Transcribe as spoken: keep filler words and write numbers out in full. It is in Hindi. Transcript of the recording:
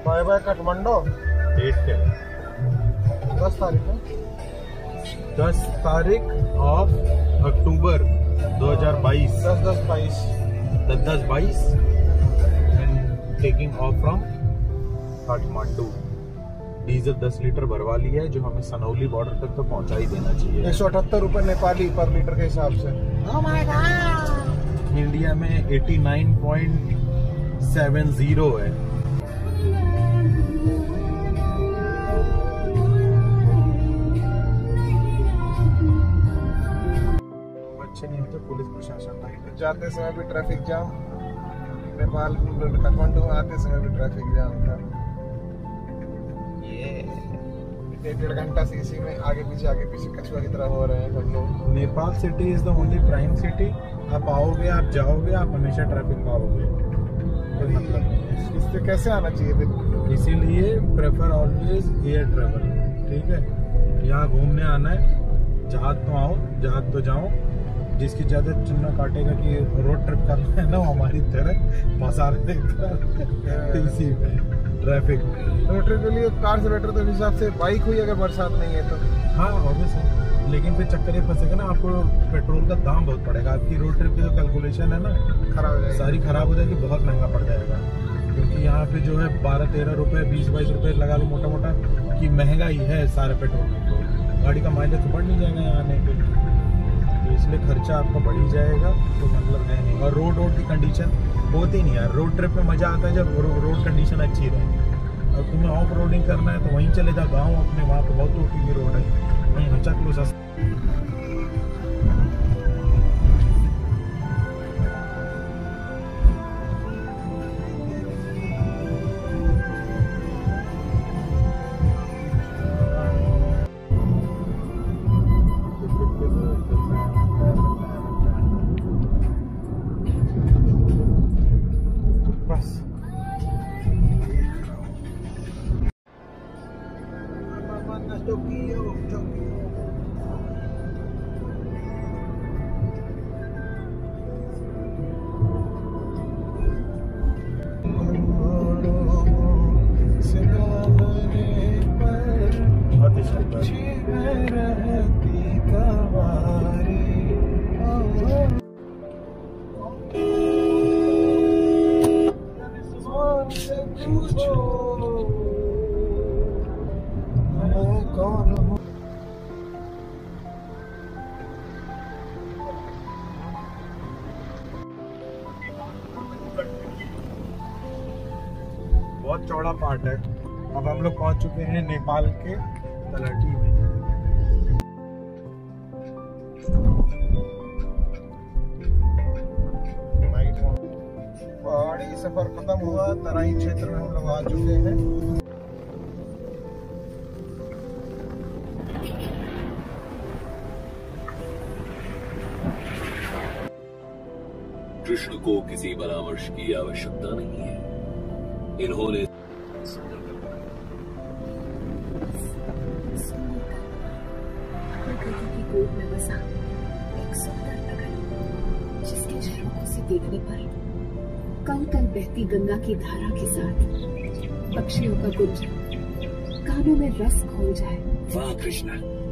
Bye bye Kathmandu. डेट क्या है? दस तारीख है। दस तारीख ऑफ अक्टूबर दो हजार बाईस। दस दस बाईस दस दस बाईस and taking off from Kathmandu. Diesel दस लीटर भरवा लिया है, जो हमें सनौली बॉर्डर तक तो पहुंचा ही देना चाहिए। एक सौ अठहत्तर रुपए नेपाली पर लीटर के हिसाब से। Oh my God! इंडिया में नवासी पॉइंट सात जीरो है। अच्छे नहीं होते, पुलिस प्रशासन टाइट है। जाते समय भी ट्रैफिक जाम, नेपाल काठमांडू आते समय भी ट्रैफिक जाम था। ये डेढ़ घंटा से इसी में आगे पीछे आगे पीछे कछुआ की तरह हो रहे हैं सब लोग। Nepal city is the only prime city. आप आओगे, आप जाओगे, आप हमेशा ट्रैफिक पाओगे, कोई मतलब नहीं है। इस पे कैसे आना चाहिए फिर? इसीलिए प्रेफर ऑलवेज एयर ट्रेवल। ठीक है, यहाँ घूमने आना है, जहाज तो आओ, जहाज तो जाओ। जिसकी ज्यादा चुनना काटेगा कि रोड ट्रिप करना है ना, वो हमारी तरह फंसा रहे इसी में ट्रैफिक। रोड ट्रिप के लिए कार से बेटर तो हिसाब से बाइक हुई अगर बरसात नहीं है तो। हाँ ऑब्वियसली, लेकिन फिर चक्कर ये फंसेगा ना, आपको पेट्रोल का दाम बहुत पड़ेगा। आपकी रोड ट्रिप की जो कैलकुलेशन है ना, खराब हो जाएगी, सारी खराब हो जाएगी, बहुत महंगा पड़ जाएगा। क्योंकि यहाँ पे जो है बारह तेरह रुपए बीस बाईस रुपए लगा लो मोटा मोटा कि महंगा ही है सारे पेट्रोल में। गाड़ी का माइलेज तो बढ़ नहीं जाएगा यहाँ आने पे, तो इसलिए खर्चा आपका बढ़ ही जाएगा, तो मतलब है नहीं। और रोड रोड की कंडीशन होती नहीं यार। रोड ट्रिप में मजा आता है जब रो, रोड कंडीशन अच्छी रहे। अब तुम्हें ऑफ रोडिंग करना है तो वहीं चले जाओ गाँव अपने, वहाँ पे बहुत टूटी हुई रोड है, वहीं हचक लो सस्ता। बहुत चौड़ा पार्ट है। अब हम लोग पहुंच चुके हैं नेपाल के तलहटी में। पहाड़ी सफर खत्म हुआ, तराई क्षेत्र में हम लोग आ चुके हैं। कृष्ण को किसी परामर्श की आवश्यकता नहीं है। इन्होंने प्रकृति की गोद में बसा एक सुंदर नगर, जिसके झरोखों से देखने पर कल कल बहती गंगा की धारा के साथ पक्षियों का गुंजन कानों में रस घोल जाए। वाह कृष्ण,